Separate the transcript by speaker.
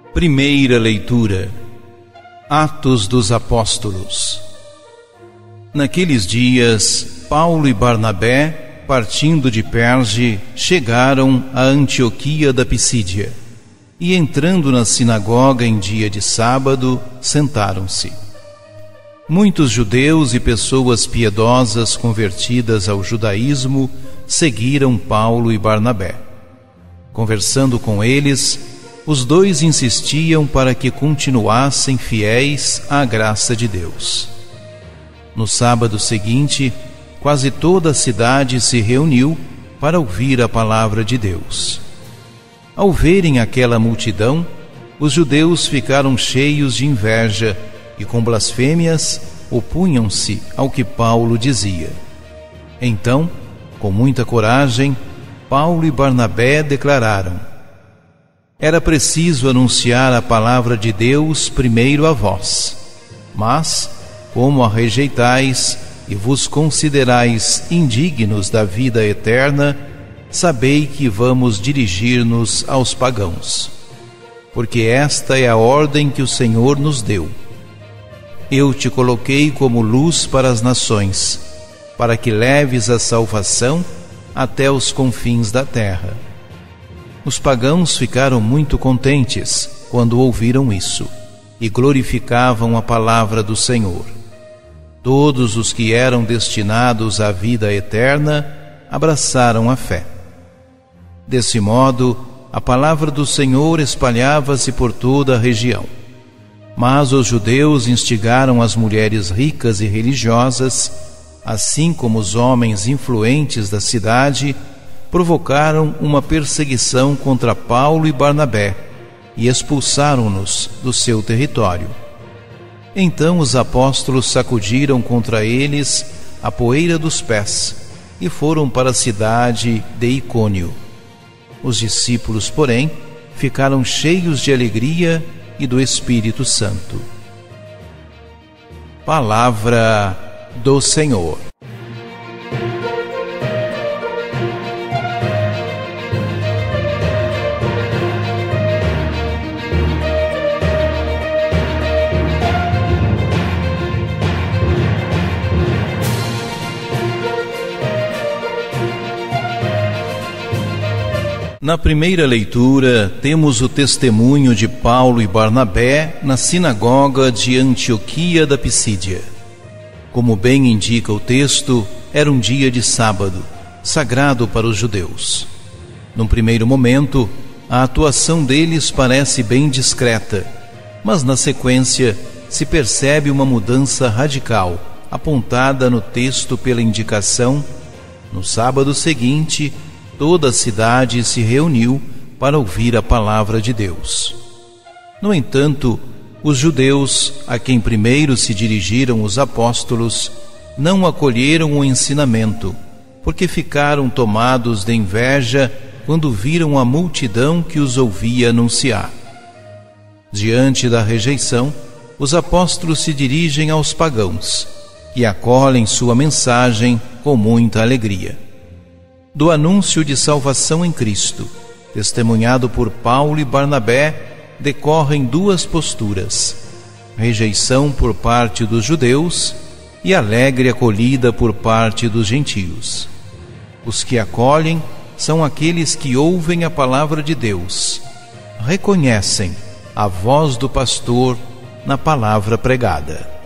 Speaker 1: Primeira leitura. Atos dos Apóstolos. Naqueles dias, Paulo e Barnabé, partindo de Perge, chegaram a Antioquia da Pisídia, e entrando na sinagoga em dia de sábado, sentaram-se. Muitos judeus e pessoas piedosas convertidas ao judaísmo seguiram Paulo e Barnabé. Conversando com eles, os dois insistiam para que continuassem fiéis à graça de Deus. No sábado seguinte, quase toda a cidade se reuniu para ouvir a palavra de Deus. Ao verem aquela multidão, os judeus ficaram cheios de inveja e com blasfêmias opunham-se ao que Paulo dizia. Então, com muita coragem, Paulo e Barnabé declararam: era preciso anunciar a palavra de Deus primeiro a vós, mas, como a rejeitais e vos considerais indignos da vida eterna, sabei que vamos dirigir-nos aos pagãos, porque esta é a ordem que o Senhor nos deu. Eu te coloquei como luz para as nações, para que leves a salvação até os confins da terra. Os pagãos ficaram muito contentes quando ouviram isso e glorificavam a palavra do Senhor. Todos os que eram destinados à vida eterna abraçaram a fé. Desse modo, a palavra do Senhor espalhava-se por toda a região. Mas os judeus instigaram as mulheres ricas e religiosas, assim como os homens influentes da cidade, provocaram uma perseguição contra Paulo e Barnabé e expulsaram-nos do seu território. Então os apóstolos sacudiram contra eles a poeira dos pés e foram para a cidade de Icônio. Os discípulos, porém, ficaram cheios de alegria e do Espírito Santo. Palavra do Senhor. Na primeira leitura, temos o testemunho de Paulo e Barnabé na sinagoga de Antioquia da Pisídia. Como bem indica o texto, era um dia de sábado, sagrado para os judeus. Num primeiro momento, a atuação deles parece bem discreta, mas na sequência se percebe uma mudança radical, apontada no texto pela indicação: no sábado seguinte, toda a cidade se reuniu para ouvir a palavra de Deus. No entanto, os judeus, a quem primeiro se dirigiram os apóstolos, não acolheram o ensinamento, porque ficaram tomados de inveja quando viram a multidão que os ouvia anunciar. Diante da rejeição, os apóstolos se dirigem aos pagãos, que acolhem sua mensagem com muita alegria. Do anúncio de salvação em Cristo, testemunhado por Paulo e Barnabé, decorrem duas posturas: rejeição por parte dos judeus e alegre acolhida por parte dos gentios. Os que acolhem são aqueles que ouvem a palavra de Deus, reconhecem a voz do pastor na palavra pregada.